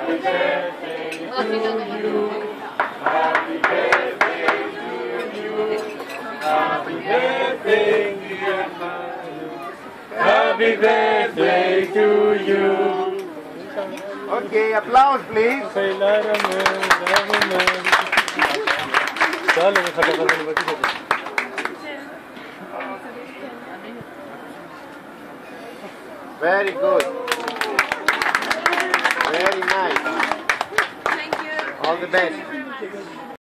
Happy birthday to you. Okay, applause please. Very good. Very nice. Thank you. All the best.